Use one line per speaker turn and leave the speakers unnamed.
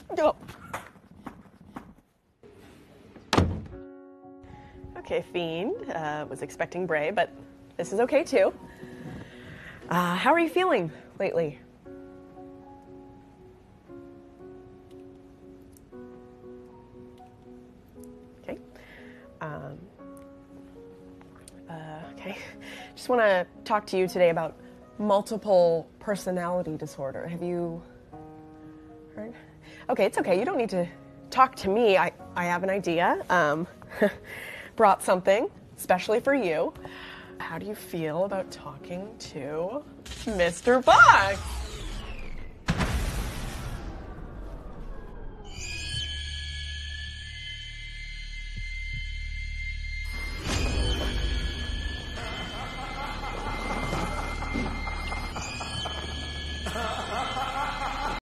Oh. Okay, Fiend. Was expecting Bray, but this is okay too. How are you feeling lately? Okay. Okay. Just want to talk to you today about multiple personality disorder. Have you heard? Okay, it's okay. You don't need to talk to me. I have an idea. Brought something especially for you. How do you feel about talking to Mr. Fox?